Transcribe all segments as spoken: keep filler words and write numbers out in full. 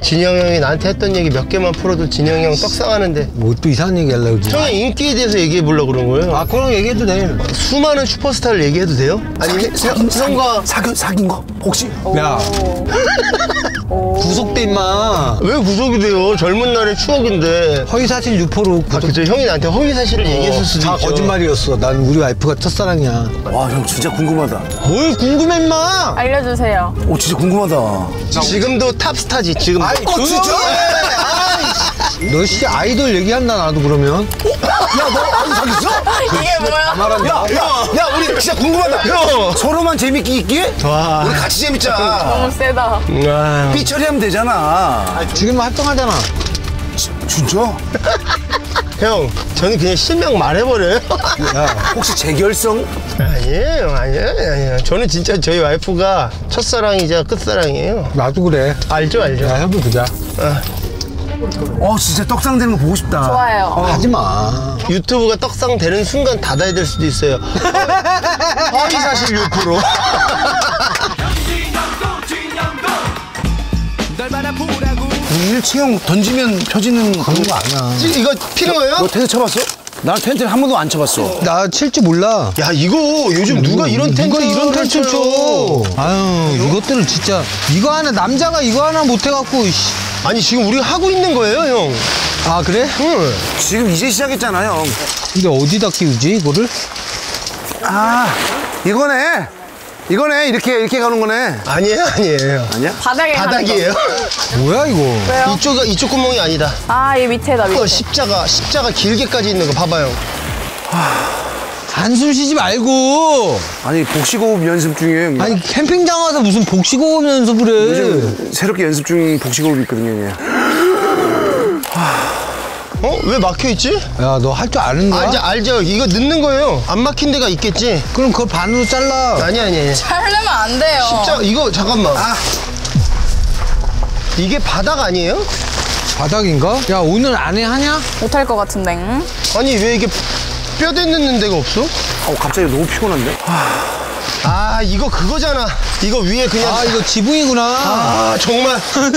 진영 형이 나한테 했던 얘기 몇 개만 풀어도 진영이 형 떡상하는데 뭐 또 이상한 얘기 하려고 그러지? 형의 인기에 대해서 얘기해 보려고 그런 거예요. 아 그럼 얘기해도 돼. 수많은 슈퍼스타를 얘기해도 돼요? 아니면 형과 사귀, 사귄 거 혹시? 야 구속돼 임마. 왜 구속이 돼요? 젊은 날의 추억인데. 허위사실 유포로 아 그죠. 형이 나한테 허위사실을 얘기했을 수도 다 있죠. 거짓말이었어. 난 우리 와이프가 첫사랑이야. 와, 형 진짜 궁금하다. 뭘 궁금해 임마. 알려주세요. 오, 진짜 궁금하다. 지금도 탑스타지 지금. 아이 어, 진짜? 너 씨 아이돌 얘기한다 나도 그러면. 야, 너 아니 사귀었어? 이게 뭐야? 말한다. 야, 야, 야, 우리 진짜 궁금하다. 형. 서로만 재밌게 있기에? 와. 우리 같이 재밌자. 너무 세다. 와. 삐 처리하면 되잖아. 지금 활동하잖아. 진짜? 형 저는 그냥 실명 말해버려요. 야, 혹시 재결성? 아니에요 아니에요 아니에요. 저는 진짜 저희 와이프가 첫사랑이자 끝사랑이에요. 나도 그래. 알죠 알죠. 야 해보 보자. 어, 진짜 떡상 되는 거 보고 싶다. 좋아요. 하지 마. 유튜브가 떡상 되는 순간 닫아야 될 수도 있어요. 허위사실 유포로. 일체형 던지면 펴지는 그런 거 아니야. 이거 피는 거예요? 너 텐트 쳐봤어? 난 텐트를 한 번도 안 쳐봤어. 나 칠 줄 몰라. 야 이거 요즘 누가 이런 텐트 누가 이런 텐트 쳐? 쳐? 아유 이것들을 진짜 이거 하나 남자가 이거 하나 못 해갖고. 씨. 아니 지금 우리가 하고 있는 거예요 형. 아 그래? 응. 지금 이제 시작했잖아, 형. 근데 어디다 끼우지 이거를? 아, 이거네. 이거네. 이렇게, 이렇게 가는 거네. 아니에요 아니에요. 아니야? 바닥에 바닥이에요. 뭐야 이거? 왜요? 이쪽 이쪽 구멍이 아니다. 아, 이 밑에다, 밑에. 어, 십자가 십자가 길게까지 있는 거 봐봐요. 한숨 쉬지 말고. 아니, 복식호흡 연습 중에. 아니 캠핑장 와서 무슨 복식호흡 연습을 해. 요즘 새롭게 연습 중인 복식호흡이 있거든요, 얘. 어? 왜 막혀 있지? 야 너 할 줄 아는 거야? 알죠 알죠. 이거 넣는 거예요. 안 막힌 데가 있겠지. 그럼 그걸 반으로 잘라. 아니 아니 아니. 자르면 안 돼요. 십자 이거 잠깐만. 아. 이게 바닥 아니에요? 바닥인가? 야 오늘 안에 하냐? 못할 것 같은데. 응? 아니 왜 이게 뼈대 넣는 데가 없어? 어, 갑자기 너무 피곤한데? 아 이거 그거잖아. 이거 위에 그냥. 아 이거 지붕이구나. 아 정말.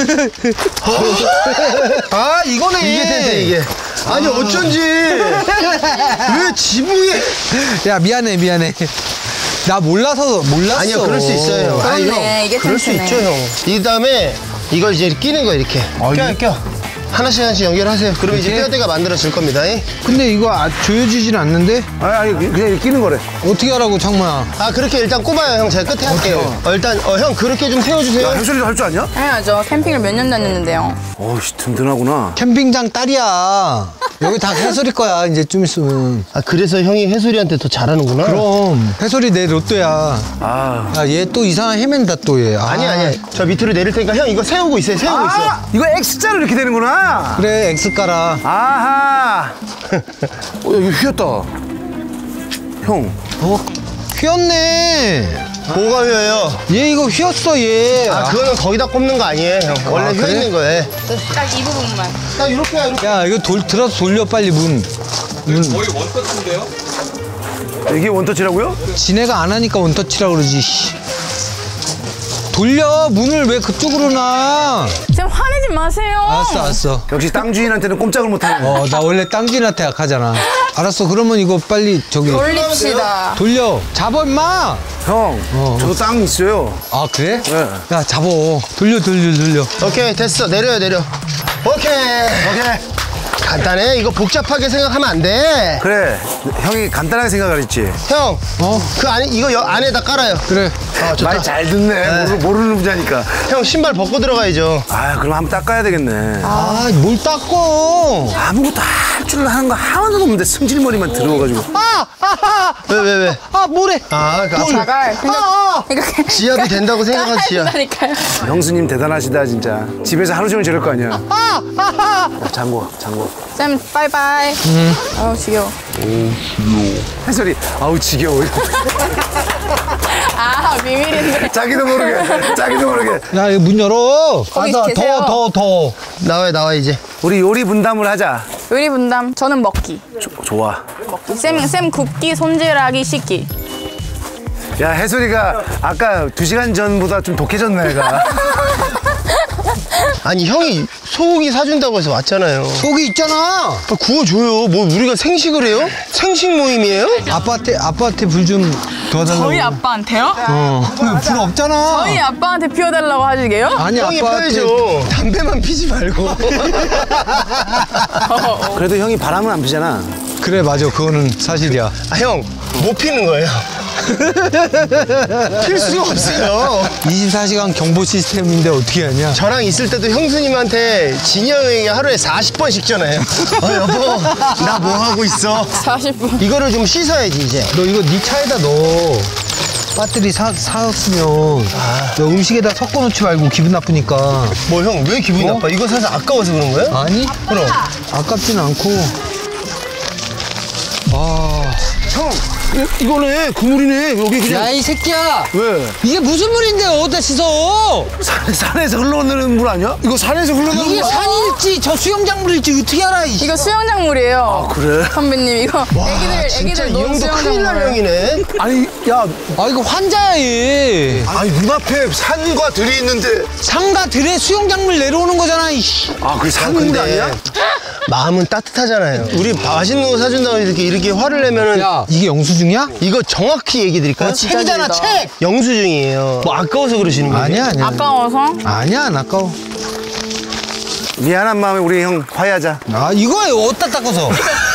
아 이거네. 이게 텐트 이게. 아니 어쩐지 왜 지붕에. 야 미안해 미안해. 나 몰라서 몰랐어. 아니요 그럴 수 있어요. 아니, 그렇네, 형, 이게 그럴 수 텐트네. 있죠 형. 이 다음에 이걸 이제 끼는 거야 이렇게. 껴 껴. 하나씩 하나씩 연결하세요. 그러면 이제 이렇게? 뼈대가 만들어질 겁니다. 잉? 근데 이거 아, 조여지진 않는데? 아니, 아니, 그냥 이렇게 끼는 거래. 어떻게 하라고 창모야? 아 그렇게 일단 꼽아요 형. 제가 끝에 할게요. 어, 일단 어, 형 그렇게 좀 세워주세요. 야, 햄소리도 할 줄 아냐? 당연하죠. 캠핑을 몇 년 다녔는데요. 어이씨, 든든하구나. 캠핑장 딸이야. 여기 다 해설이 거야 이제 좀 있으면. 아 그래서 형이 해솔이한테 더 잘하는구나. 그럼 해설이 내 로또야. 아. 야 얘 또 이상한 헤맨다 또 얘. 아, 아니 아니 저 밑으로 내릴 테니까 형 이거 세우고 있어요. 세우고 있어. 아, 이거 X자로 이렇게 되는구나. 그래 X 깔아. 아하. 어, 야, 이거 휘었다. 형. 어? 휘었네. 뭐가 휘어요? 얘 이거 휘었어 얘. 아 그거는 거기다 꼽는 거 아니에요 형. 원래 아, 휘어 그래? 있는 거예요. 딱 이 부분만. 딱 이렇게야 이렇게. 야 이거 돌 들어서 돌려 빨리 문. 문. 이게 원터치라고요? 지네가 안 하니까 원터치라 그러지. 씨. 돌려 문을 왜 그쪽으로 놔? 지금 화내지 마세요. 알았어 알았어. 역시 땅 주인한테는 꼼짝을 못하네. 어 나 원래 땅쥐한테 약하잖아. 알았어 그러면 이거 빨리 저기 돌립시다. 돌려. 잡아 임마. 형, 어. 저도 땅 있어요. 아 그래? 네. 야 잡어. 돌려 돌려 돌려. 오케이 됐어. 내려요 내려. 오케이. 오케이. 간단해. 이거 복잡하게 생각하면 안 돼. 그래, 형이 간단하게 생각을 했지. 형. 어 그 안에 이거 여, 안에다 깔아요. 그래. 아 좋다. 말 잘 듣네. 모르, 모르는 부자니까. 형 신발 벗고 들어가야죠. 아, 그럼 한번 닦아야 되겠네. 아 뭘 닦어? 아무것도 할 줄 아는 거 하나도 없는데 승질머리만 들어가지고. 아! 아! 왜 왜 왜? 아 뭐래? 아, 그 앞으로 자갈. 그러니까 아! 아! 이렇게 지압이 된다고 생각한 지압. 다니까요. 형수님 대단하시다 진짜. 집에서 하루 종일 저럴 거 아니야. 아! 아! 야, 장고, 장고. 쌤 바이바이. 음. 아우 지겨워. 해설이 아우 지겨워. 아 비밀인데. 자기도 모르게, 자기도 모르게. 야 이거 문 열어. 거기 더, 계세요. 더, 더, 더. 나와요 나와 이제. 우리 요리 분담을 하자. 요리 분담. 저는 먹기. 조, 좋아. 먹기. 쌤, 쌤 굽기, 손질하기, 씻기. 야, 해솔이가 아까 두 시간 전보다 좀 독해졌네, 애가. 아니 형이 소고기 사준다고 해서 왔잖아요. 속이 있잖아. 아, 구워줘요. 뭐 우리가 생식을 해요? 생식 모임이에요? 아빠한테 아빠한테 불 좀 도와달라고. 저희 아빠한테요? 어. 불 없잖아. 저희 아빠한테 피워달라고 하시게요? 아니 형이 아빠한테. 펴야죠. 담배만 피지 말고. 그래도 형이 바람은 안 피잖아. 그래 맞아 그거는 사실이야. 아, 형, 못 피는 거예요. 필 수가 없어요. 이십사 시간 경보 시스템인데 어떻게 하냐? 저랑 있을 때도 형수님한테 진이 형이 하루에 사십 번씩 전화해요. 어, 여보, 나 뭐 하고 있어? 사십 분. 이거를 좀 씻어야지, 이제. 너 이거 네 차에다 넣어. 배터리 사, 사왔으면 너 음식에다 섞어놓지 말고 기분 나쁘니까. 뭐, 형, 왜 기분이 나빠? 이거 사서 아까워서 그런 거예요? 아니? 그럼. 아깝진 않고. 아. 형, 이, 이거네. 그물이네. 여기 그냥. 야, 이 새끼야! 왜? 이게 무슨 물인데, 어디다 씻어? 산, 산에서 흘러오는 물 아니야? 이거 산에서 흘러오는 이게 물. 산일지, 저 수영장 물일지, 어떻게 알아, 이씨. 이거 수영장물이에요. 아, 그래? 선배님, 이거 애기들, 진짜 애기들 이 노는 형도 큰일 날 수영장물. 형이네. 아니, 야. 아, 이거 환자야, 얘. 아니, 눈앞에 산과 들이 있는데. 상가 들에 수영장 물 내려오는 거잖아, 이씨. 아, 그게 아, 산물 아니야? 마음은 따뜻하잖아요. 우리 맛있는 거 사준다고 이렇게, 이렇게 화를 내면은. 야, 이게 영수증이야? 이거 정확히 얘기 드릴까요? 책이잖아, 책! 영수증이에요. 뭐 아까워서 그러시는 거예요? 아니야, 아니야. 아까워서? 아니야, 안 아까워. 미안한 마음에 우리 형 화해하자. 아, 이거에 어디다 닦아서?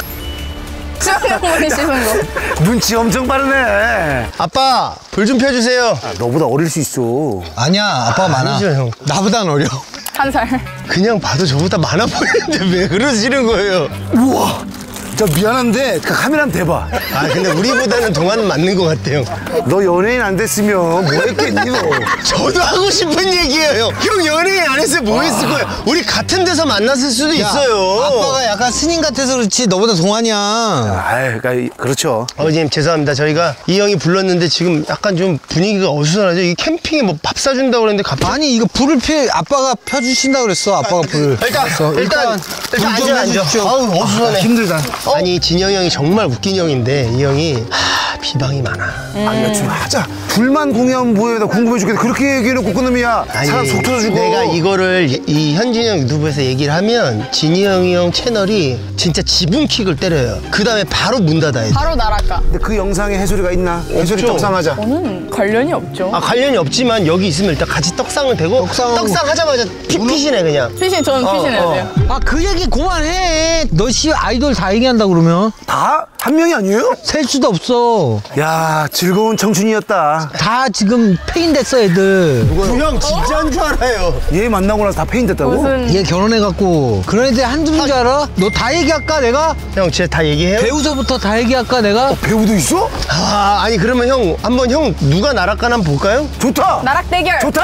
수영장물에 씻은 거. 눈치 엄청 빠르네. 아빠, 불 좀 펴주세요. 아, 너보다 어릴 수 있어. 아니야, 아빠가 많아. 아니죠, 형. 나보단 어려. 한 살. 그냥 봐도 저보다 많아 보이는데 왜 그러시는 거예요? 우와. 진짜 미안한데 그 카메라는 대봐. 아, 근데 우리보다는 동안은 맞는 것 같아요. 너 연예인 안 됐으면 뭐 했겠니 너. 저도 하고 싶은 얘기예요. 형 연예인 안 했으면 뭐 했을 거예요? 우리 같은 데서 만났을 수도 있어요. 아빠가 약간 스님 같아서 그렇지, 너보다 동안이야. 아, 그러니까 그렇죠. 아버님 죄송합니다. 저희가 이 형이 불렀는데 지금 약간 좀 분위기가 어수선하죠. 이 캠핑에 뭐 밥 사준다고 그랬는데 갑자기. 아니, 이거 불을 피, 아빠가 펴주신다 그랬어, 아빠가 불. 일단 그래서 일단 일단 불좀 앉아 앉아. 해주십시오. 아우 어수선해. 힘들다. 아니 진영 형이 정말 웃긴 형인데 이 형이 하, 비방이 많아. 아니야 좀 하자. 불만 공유하면 뭐해. 나 궁금해 죽겠다. 그렇게 얘기해놓고 끊으면 사람 속 터져주고. 내가 이거를 이- 이 현진이 형 유튜브에서 얘기를 하면 진이 형이 형 채널이 진짜 지붕킥을 때려요. 그 다음에 바로 문 닫아야 돼. 바로 나랄까. 근데 그 영상에 해소리가 있나? 해소리 없죠. 떡상하자. 저는 관련이 없죠. 아 관련이 없지만 여기 있으면 일단 같이 떡상은 되고 떡상하고. 떡상 하자마자 핏핏이네 그냥. 피신, 저는 어, 피신 해야 어. 돼요. 아, 그 얘기 그만해. 너 씨 아이돌 다 얘기한다 그러면? 다? 한 명이 아니에요? 셀 수도 없어. 야 즐거운 청춘이었다. 다 지금 페인 됐어, 애들. 그 형 진짜인 줄 알아요. 얘 만나고 나서 다 페인 됐다고? 무슨 얘 결혼해갖고. 그런 애들 한둘인 줄 알아? 너 다 얘기할까, 내가? 형 진짜 다 얘기해요? 배우서부터 다 얘기할까, 내가? 배우도 있어? 아 아니 그러면 형 한번 형 누가 나락가나 한번 볼까요? 좋다. 나락 대결. 좋다.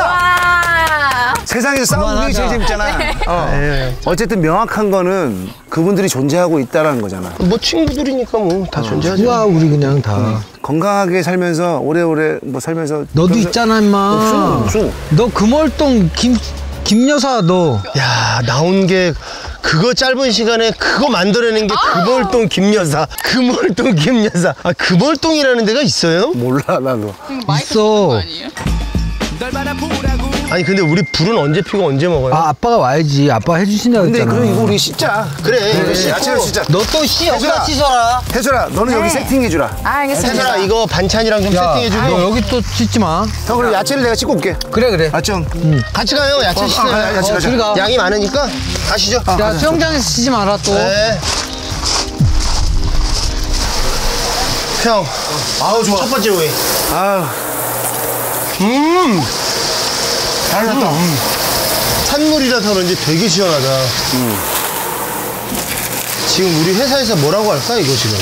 와. 세상에서 싸우는 게 제일 재밌잖아. 어. 예. 어쨌든 명확한 거는 그분들이 존재하고 있다라는 거잖아. 뭐 친구들이니까 뭐 다 존재하죠. 좋아, 우리 그냥 다. 건강하게 살면서 오래오래 뭐 살면서 너도 그래서- 있잖아, 임마. 없어, 없어. 너 금월동 김, 김 여사, 너. 야 나온 게 그거 짧은 시간에 그거 만들어낸 게 금월동 김여사 금월동 김여사 아 금월동이라는 데가 있어요? 몰라 나도. 있어. 아니 근데 우리 불은 언제 피고 언제 먹어요? 아, 아빠가 와야지. 아빠 해주신다고 근데 했잖아. 그럼 이거 우리 씻자. 그래 이거 그래, 씻고. 야채를 씻자. 너 또 씨, 해줘라. 여기다 씻어라. 혜솔아 너는 여기 세팅해주라. 아, 알겠습니다. 혜솔아 이거 반찬이랑 좀 야, 세팅해주고 너 여기 또 씻지 마. 형 그럼 야채를 내가 씻고 올게. 그래, 그래. 맞죠? 같이 가요 야채 어, 씻어요. 아, 같이 어, 가자. 저리 가. 양이 많으니까 가시죠. 야, 수영장에서 씻지 마라, 또. 네. 형 아우 좋아. 첫 번째 오이. 아우 음 잘 났다. 산물이라서 그런지 되게 시원하다. 음. 지금 우리 회사에서 뭐라고 할까 이거 지금?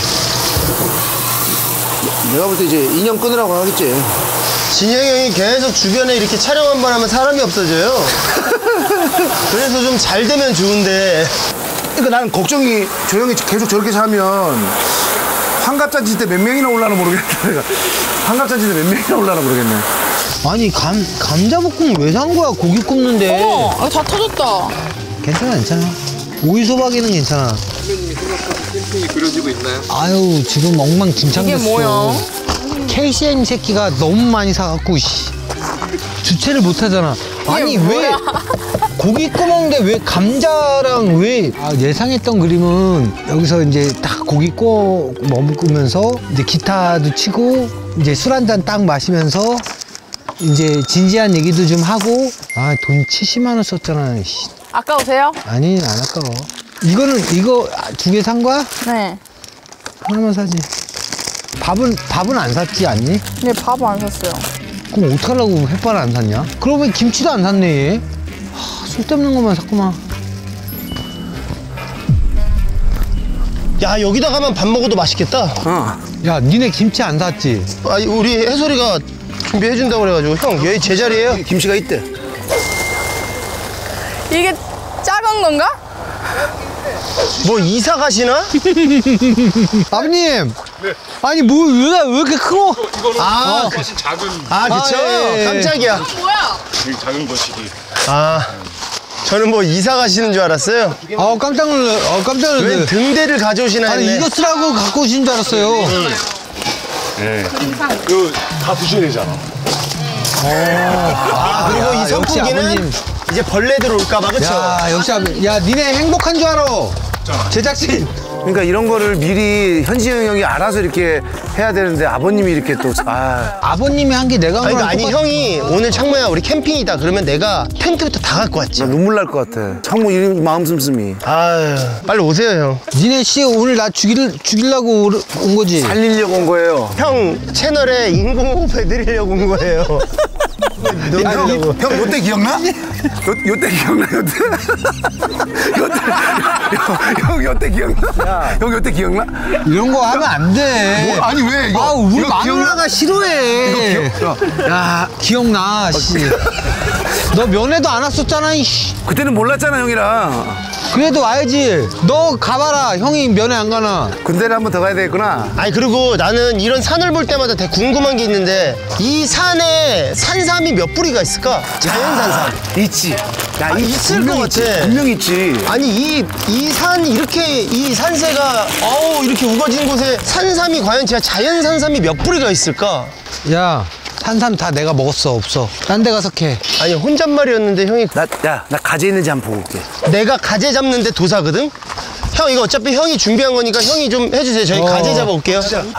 내가 볼 때 이제 인연 끊으라고 하겠지. 진영이 형이 계속 주변에 이렇게 촬영 한 번 하면 사람이 없어져요. 그래서 좀 잘 되면 좋은데. 그러니까 나는 걱정이 저 형이 계속 저렇게 살면 환갑잔치 때 몇 명이나 올라나 모르겠다. 내가 환갑잔치 때 몇 명이나 올라나 모르겠네. 아니, 감, 감자볶음 왜 산 거야, 고기 굽는데. 어머, 아, 다 터졌다. 괜찮아, 괜찮아. 오이 소박이는 괜찮아. 선배님이 생각하는 캠핑이 그려지고 있나요? 아유, 지금 엉망진창 이게 됐어. 뭐야? 케이씨엠 새끼가 너무 많이 사갖고, 씨. 주체를 못 하잖아. 아니, 왜 뭐야? 고기 구워 먹는데 왜 감자랑 왜 아, 예상했던 그림은 여기서 이제 딱 고기 구워 먹으면서 이제 기타도 치고 이제 술 한잔 딱 마시면서 이제 진지한 얘기도 좀 하고 아 돈 칠십만 원 썼잖아. 씨. 아까우세요? 아니 안 아까워. 이거는 이거 두 개 산 거야? 네. 하나만 사지. 밥은 밥은 안 샀지 않니? 네, 밥 안 샀어요. 그럼 어떡하려고 햇반을 안 샀냐? 그러고 보니 김치도 안 샀네 얘. 하, 쓸데없는 것만 샀구만. 야 여기다 가면 밥 먹어도 맛있겠다. 어. 야 니네 김치 안 샀지? 아니 우리 해솔이가 준비해준다고 그래가지고 형 여기 제 자리예요. 김치가 있대. 이게 작은 건가? 뭐 이사 가시나? 아버님. 아니 뭐 왜, 왜 이렇게 크고? 아, 사실 작은 아 그쵸? 아, 예, 예. 깜짝이야. 뭐야? 되게 작은 거시기. 아 저는 뭐 이사 가시는 줄 알았어요. 아 깜짝 놀래. 아 깜짝 왜 놀래. 등대를 가져오시나 아니 했네. 이거 쓰라고 갖고 오신 줄 알았어요. 네. 이거 다 드셔야 되잖아. 아 그리고 야, 이 역시 선풍기는 아버님. 이제 벌레들 올까봐 그쵸? 야 역시 아버님. 야 니네 행복한 줄 알아. 제작진. 그러니까 이런 거를 미리 현지영 형이 알아서 이렇게 해야 되는데 아버님이 이렇게 또 아. 아버님이 한 게 내가 한 아니, 거랑 그러니까 아니 똑같... 형이 오늘 창모야 우리 캠핑이다 그러면 내가 텐트부터 다 갖고 왔지. 나 눈물 날 것 같아. 창모 이 마음 씀씀이. 아유 빨리 오세요 형. 니네 씨 오늘 나 죽일, 죽이려고 오르- 온 거지? 살리려고 온 거예요. 형 채널에 인공호흡 해드리려고 온 거예요. 야, 형, 형 요때 기억나? 요, 요때 기억나? 요때? 요때? 형, 형 요때 기억나? 형 요때 기억나? 이런 거 하면 안 돼. 뭐, 아니 왜 이거? 아 우리 이거 마누라가 싫어해. 이거 기억- 야 기억나 씨. 너 면회도 안 왔었잖아 이씨. 그때는 몰랐잖아 형이랑. 그래도 와야지. 너 가봐라. 형이 면회 안 가나. 군대를 한 번 더 가야 되겠구나. 아니 그리고 나는 이런 산을 볼 때마다 되게 궁금한 게 있는데 이 산에 산삼이 몇 뿌리가 있을까? 자연산삼. 있지. 야, 아, 이 있을 분명 것 있지. 같아. 분명 있지. 아니 이 이 산 이렇게 이 산세가 어우 이렇게 우거진 곳에 산삼이 과연 진짜 자연산삼이 몇 뿌리가 있을까? 야 산삼 다 내가 먹었어. 없어. 딴 데 가서 캐. 아니 혼잣말이었는데 형이 나, 야, 나 가재 있는지 한번 보고 올게. 내가 가재 잡는데 도사거든? 형 이거 어차피 형이 준비한 거니까 형이 좀 해주세요. 저희 어. 가재 잡아올게요.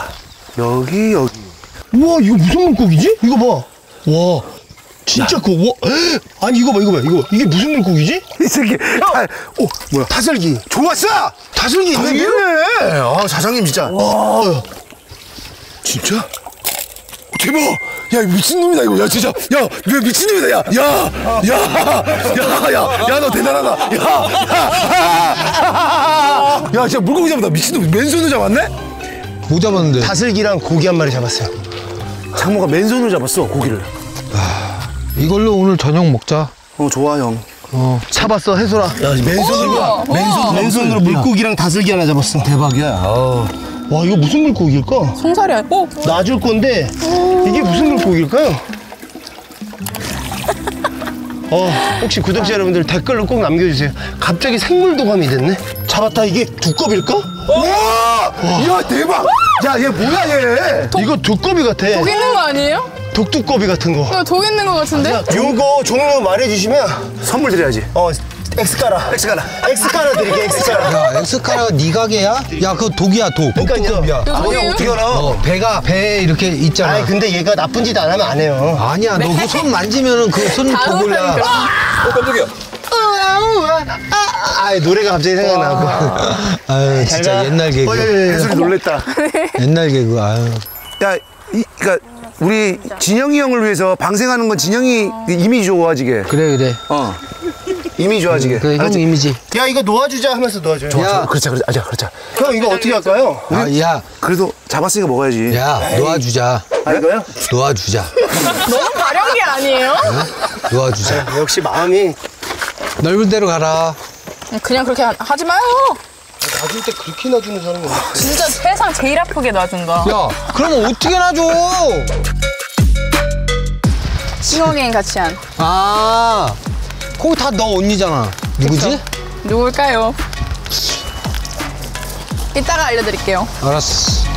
여기, 여기. 우와 이거 무슨 물고기지? 이거 봐. 와 진짜 커. 와. 아니 이거 봐 이거 봐 이거 이게 무슨 물고기지? 이 새끼. 아, 오, 뭐야. 다슬기. 좋았어! 다슬기 있는데요? 당연해. 아, 사장님 진짜. 와. 진짜? 오, 대박! 야, 미친놈이다, 이거. 야, 진짜. 야, 왜 미친놈이다, 야. 야, 야, 야, 야, 야, 너 대단하다. 야, 야, 야, 진짜 물고기 잡았다. 미친놈. 맨손으로 잡았네? 뭐 잡았는데? 다슬기랑 고기 한 마리 잡았어요. 장모가 맨손으로 잡았어, 고기를. 이걸로 오늘 저녁 먹자. 어, 좋아, 형. 어. 잡았어 해솔아. 야 맨손으로 맨손 맨손으로 물고기랑 다슬기 하나 잡았어. 대박이야. 어. 와 이거 무슨 물고기일까? 송사리 아니- 어? 놔줄 건데 이게 무슨 물고기일까요? 어 혹시 구독자 여러분들 댓글로 꼭 남겨주세요. 갑자기 생물도감이 됐네. 잡았다. 이게 두꺼비일까? 와! 야, 대박! 야, 얘 뭐야, 얘? 이거 두꺼비 같아. 독 있는 거 아니에요? 독두꺼비 같은 거. 이거 독 있는 거 같은데? 요거 종류 말해주시면 선물 드려야지. 어 엑스카라 엑스카라. 엑스카라 드릴게 엑스카라. 야 엑스카라가 네 가게야? 야 그거 독이야 독. 그러니까요. 독두꺼비야. 이거 아니 독이에요? 어떻게 알아? 어, 배가 배에 이렇게 있잖아. 아니 근데 얘가 나쁜 짓 안 하면 안 해요. 아니야 너 그 손 만지면은 그 손 다음 독을야. 사람이죠. 어, 깜짝이야. 아 노래가 갑자기 생각나고. 아유 진짜 가. 옛날 개그. 어, 예, 예, 예. 해솔이 놀랬다. 옛날 개그. 아유. 야, 이, 그니까, 우리 진영이 형을 위해서 방생하는 건 진영이 이미지 좋아지게. 그래 그래. 어. 이미지 좋아지게. 그래 형 알았지? 이미지. 야 이거 놓아주자 하면서 놓아줘요. 야, 그렇자, 그렇자. 아자, 그렇자. 형 이거 어떻게 할까요? 아, 야, 그래도 잡았으니까 먹어야지. 야, 놓아주자. 아 이거요? 놓아주자. 너무 발연기 아니에요? 놓아주자. 역시 마음이 넓은 데로 가라. 그냥 그렇게 하- 하지 마요. 놔줄 때 그렇게 놔주는 사람이 없어. 진짜 세상 제일 아프게 놔준다. 야, 그럼 어떻게 놔줘? 싱어게인 같이 한. 아, 거기 다 너 언니잖아. 누구지? 누굴까요? 이따가 알려드릴게요. 알았어.